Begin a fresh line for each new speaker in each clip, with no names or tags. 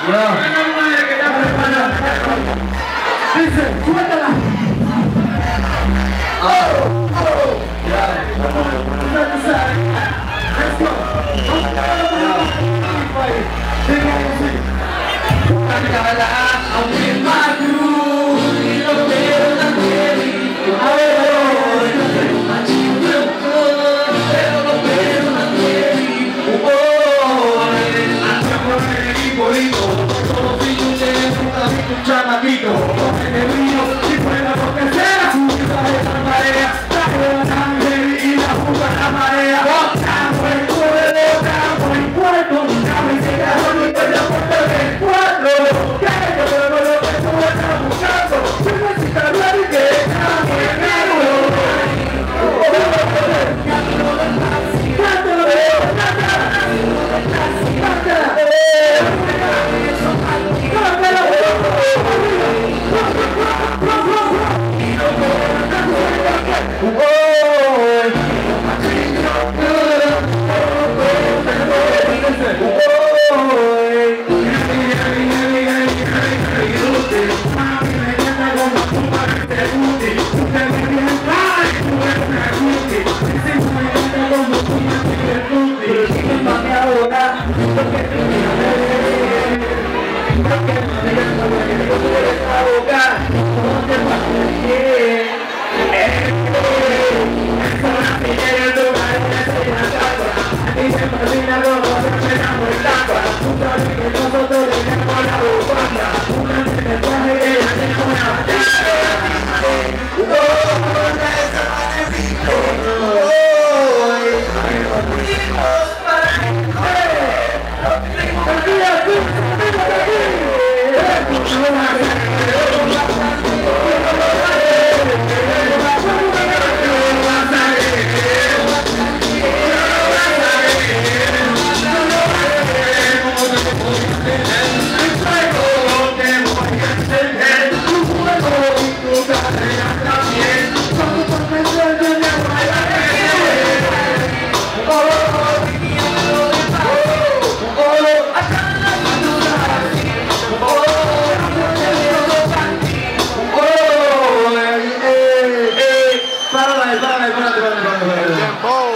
Dice, suéltala. Let's go. I'm in my groove, y lo veo tan bien. Pero lo veo tan bien. Todos niños de un chamaquito. El río, si fuera lo que sea, subida de esa marea. Traje la sangre y la fuga la marea. Campo el puerto, campo y se cajó y por la puerta del cuatro. Que yo pruebo lo que tú estás buscando. Si necesitas hablar y que estamos en el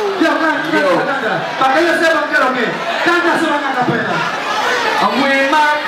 para que ellos sepan que lo que canta se van a capela.